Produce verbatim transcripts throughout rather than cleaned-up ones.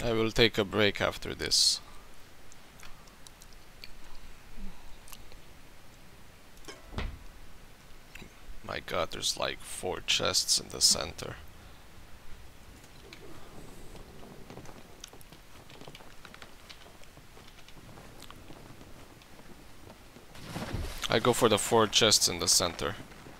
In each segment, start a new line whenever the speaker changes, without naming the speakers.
I will take a break after this. My god, there's like four chests in the center. I go for the four chests in the center.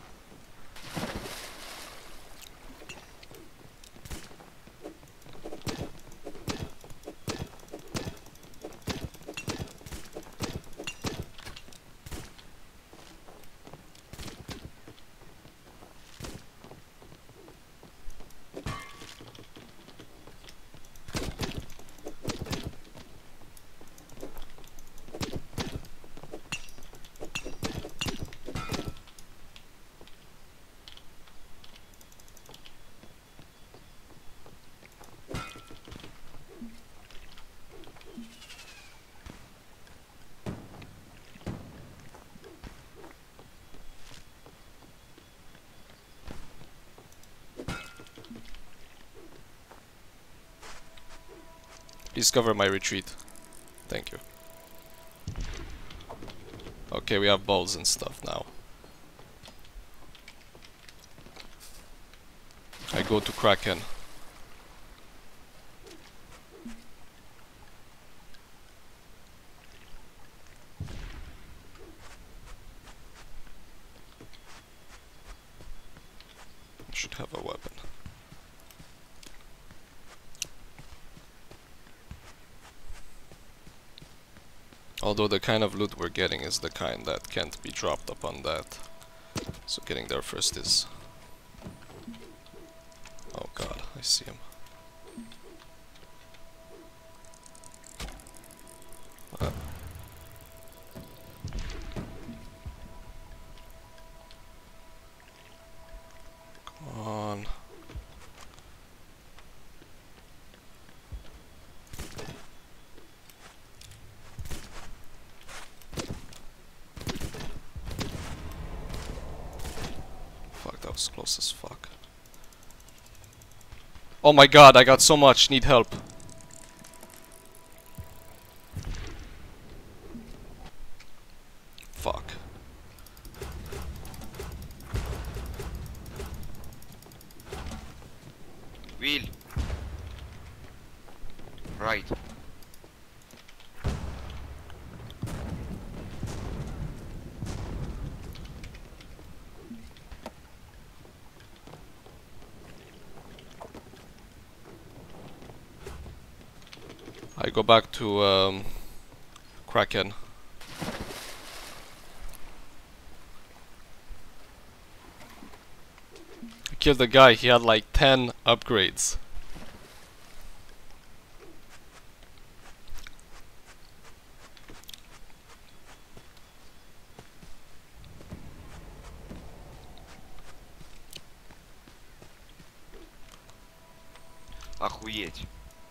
Please cover my retreat. Thank you. Okay, we have balls and stuff now. I go to Kraken. Should have a weapon. Although the kind of loot we're getting is the kind that can't be dropped upon that. So getting there first is... Oh god, I see him. Uh. Come on. That was close as fuck. Oh my god, I got so much, need help. Fuck.
Will. Right.
I go back to um, Kraken. I killed the guy, he had like ten upgrades.
Охуеть.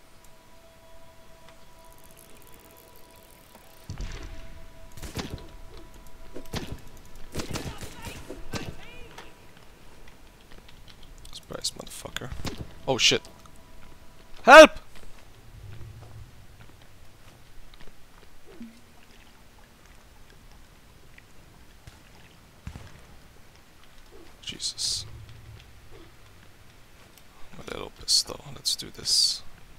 Surprise, motherfucker. Oh shit. Help! Jesus. I'm a little pissed though. Let's do this.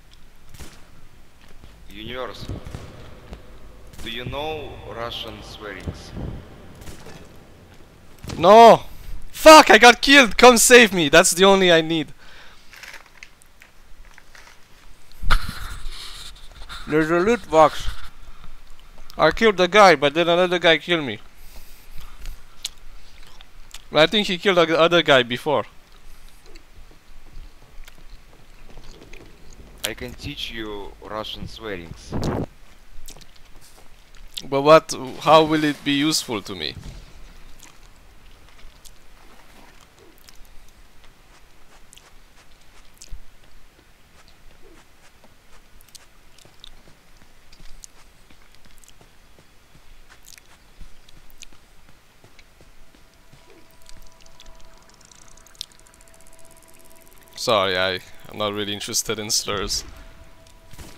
Universe. Do you know Russian swearings?
No! Fuck, I got killed! Come save me! That's the only I need. There's a loot box. I killed the guy, but then another guy killed me. I think he killed the other guy before.
I can teach you Russian swearings.
But what? How will it be useful to me? Sorry, I, I'm not really interested in slurs.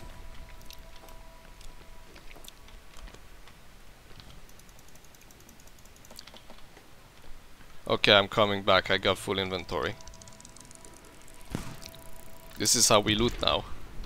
Okay, I'm coming back. I got full inventory. This is how we loot now.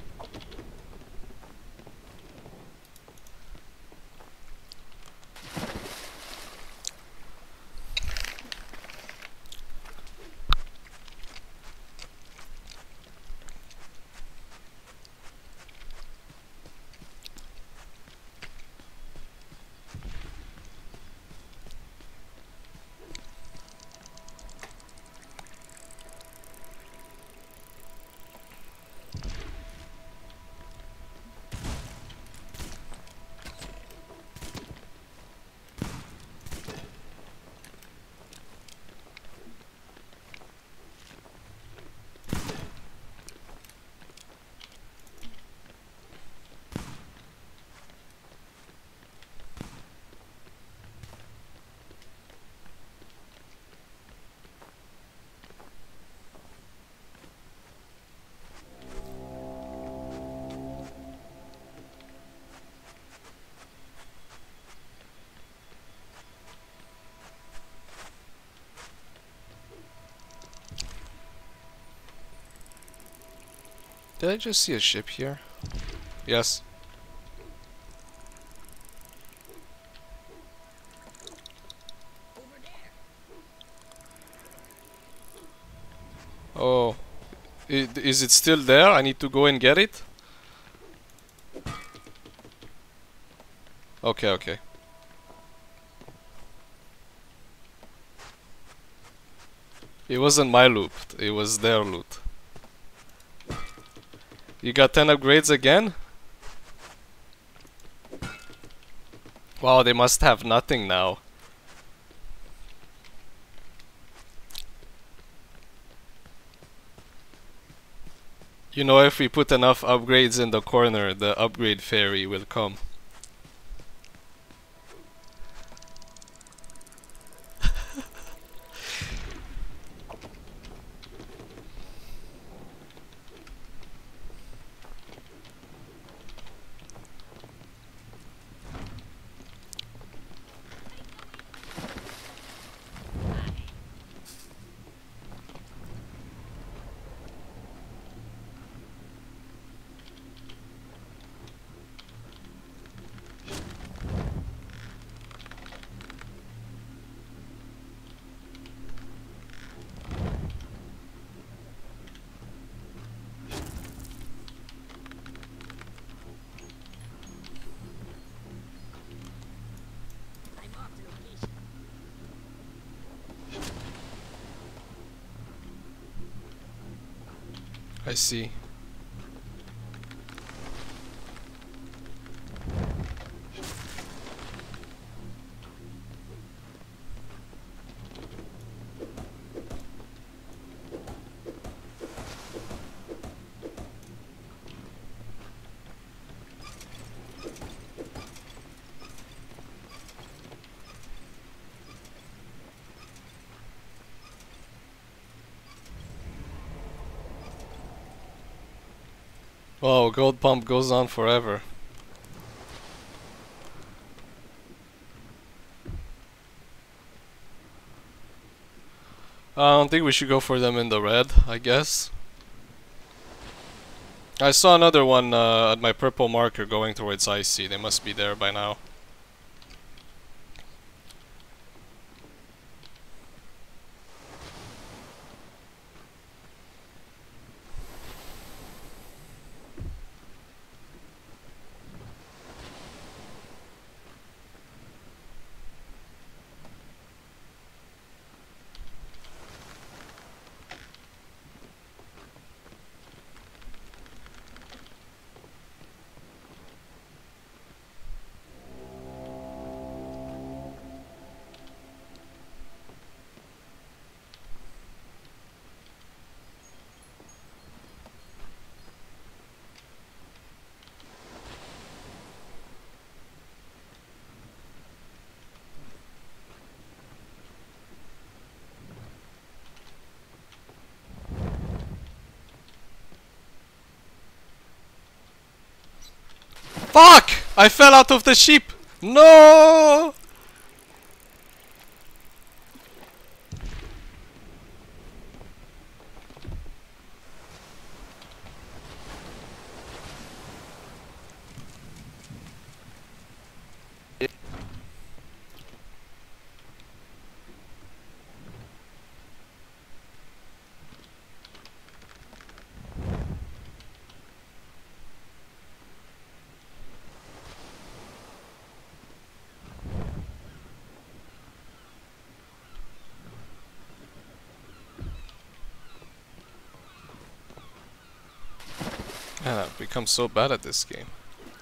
Did I just see a ship here? Yes. Oh. I- is it still there? I need to go and get it? Okay, okay. It wasn't my loot. It was their loot. You got ten upgrades again? Wow, they must have nothing now. You know, if we put enough upgrades in the corner, the upgrade fairy will come. I see. Wow, gold pump goes on forever. I don't think we should go for them in the red, I guess. I saw another one uh, at my purple marker going towards Icy. They must be there by now. Fuck! I fell out of the ship! No! Man, I've become so bad at this game.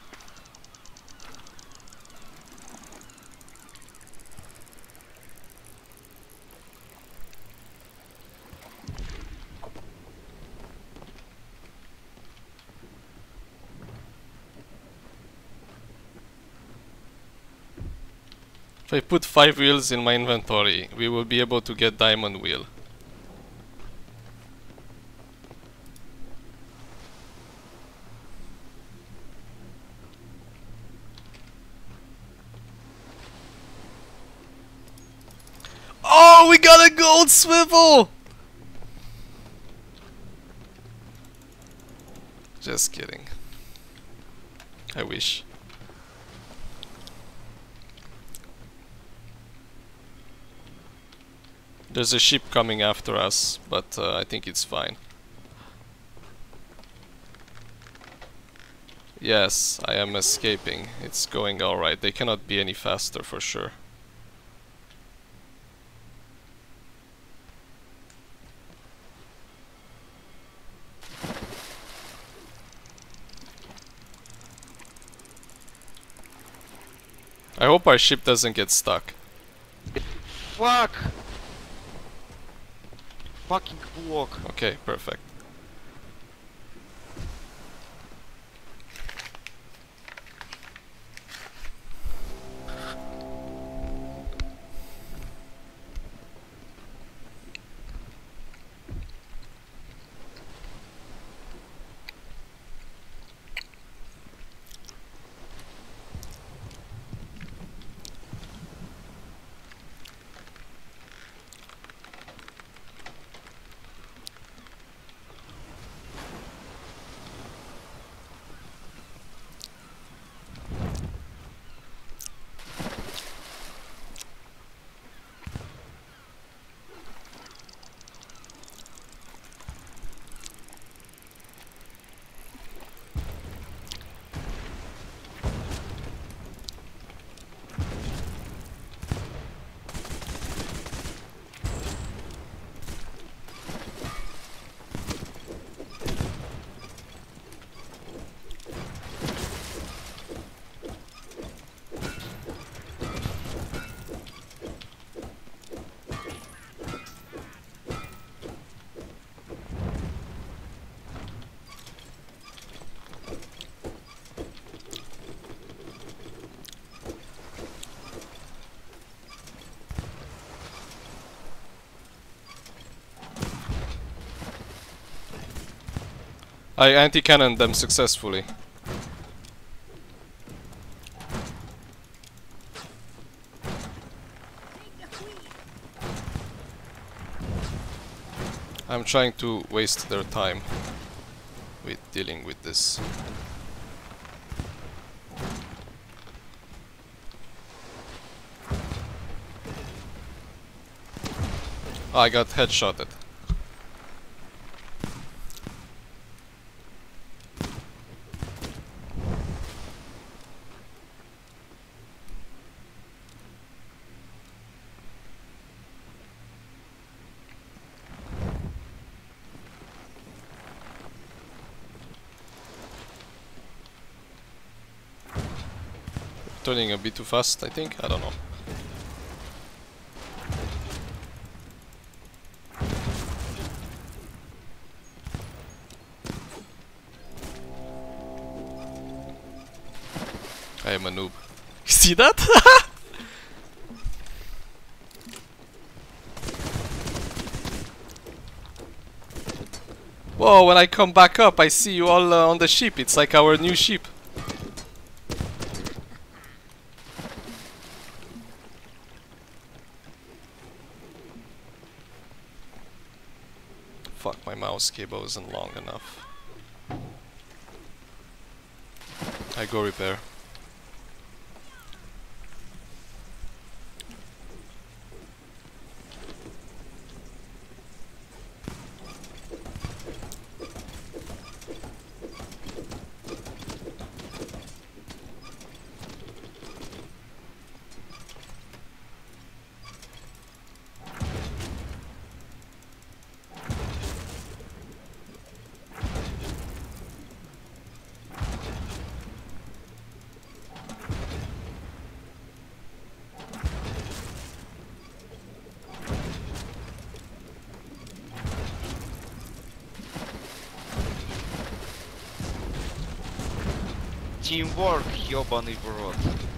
If I put five wheels in my inventory, we will be able to get diamond wheel. Oh, we got a gold swivel! Just kidding. I wish. There's a ship coming after us, but uh, I think it's fine. Yes, I am escaping. It's going alright. They cannot be any faster for sure. I hope our ship doesn't get stuck.
Fuck! Fucking block.
Okay, perfect. I anti-cannoned them successfully. I'm trying to waste their time with dealing with this. Oh, I got headshotted. Turning a bit too fast, I think. I don't know. I am a noob. See that? Whoa, when I come back up, I see you all uh, on the ship. It's like our new ship. Fuck, my mouse cable isn't long enough. I go repair.
Teamwork, ёбаный в рот.